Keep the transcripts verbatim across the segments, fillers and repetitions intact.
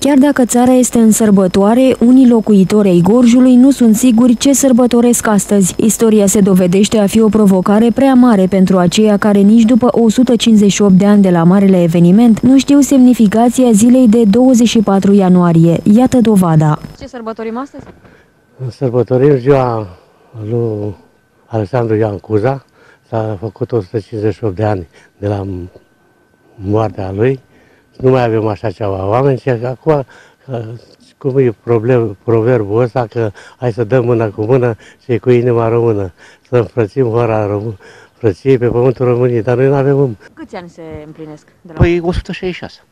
Chiar dacă țara este în sărbătoare, unii locuitori ai Gorjului nu sunt siguri ce sărbătoresc astăzi. Istoria se dovedește a fi o provocare prea mare pentru aceia care nici după o sută cincizeci și opt de ani de la marele eveniment nu știu semnificația zilei de douăzeci și patru ianuarie. Iată dovada. Ce sărbătorim astăzi? Sărbătorim ziua lui Alexandru Ioan Cuza. S-a făcut o sută cincizeci și opt de ani de la moartea lui. Nu mai avem așa ceva oameni și acum, cum e problem, proverbul ăsta, că hai să dăm mână cu mână și cu inima română, să înfrățim ora român, frăției pe pământul României, dar noi nu avem. Câți ani se împlinesc de la... Păi o sută șaizeci și șase.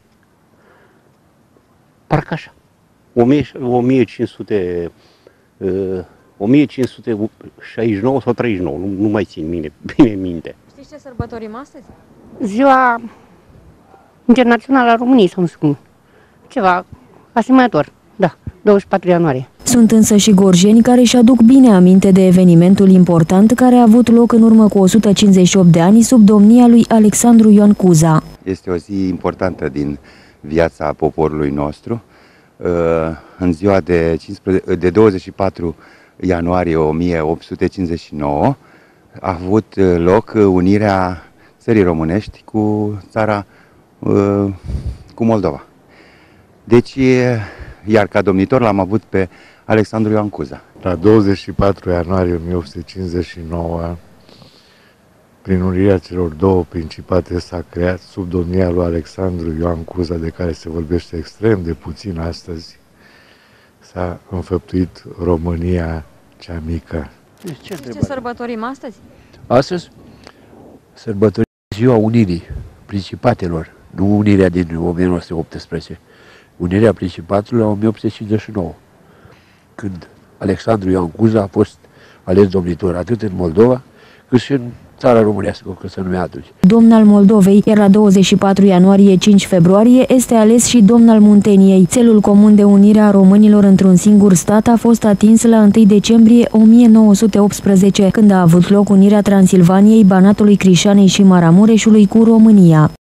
Parcă așa. o mie cinci sute, o mie cinci sute șaizeci și nouă sau treizeci și nouă, nu, nu mai țin mine, bine minte. Știți ce sărbătorim astăzi? Ziua Internațională a României, sau nu știu cum. Ceva asemănător, da, douăzeci și patru ianuarie. Sunt însă și gorjeni care își aduc bine aminte de evenimentul important care a avut loc în urmă cu o sută cincizeci și opt de ani sub domnia lui Alexandru Ioan Cuza. Este o zi importantă din viața poporului nostru. În ziua de, cincisprezece, de douăzeci și patru ianuarie o mie opt sute cincizeci și nouă a avut loc unirea țării românești cu țara, cu Moldova. Deci, iar ca domnitor l-am avut pe Alexandru Ioan Cuza. La douăzeci și patru ianuarie o mie opt sute cincizeci și nouă, prin unirea celor două principate, s-a creat sub domnia lui Alexandru Ioan Cuza, de care se vorbește extrem de puțin astăzi, s-a înfăptuit România cea mică. Deci ce, ce sărbătorim astăzi? Astăzi sărbătorim ziua unirii principatelor, nu unirea din o mie nouă sute optsprezece, unirea principatelor la o mie opt sute cincizeci și nouă, când Alexandru Ioan Cuza a fost ales domnitor atât în Moldova, cât și în țara românească, că se numea atunci. Domn al Moldovei, iar la douăzeci și patru ianuarie cinci februarie este ales și domn al Munteniei. Țelul comun de unire a românilor într-un singur stat a fost atins la întâi decembrie o mie nouă sute optsprezece, când a avut loc unirea Transilvaniei, Banatului Crișanei și Maramureșului cu România.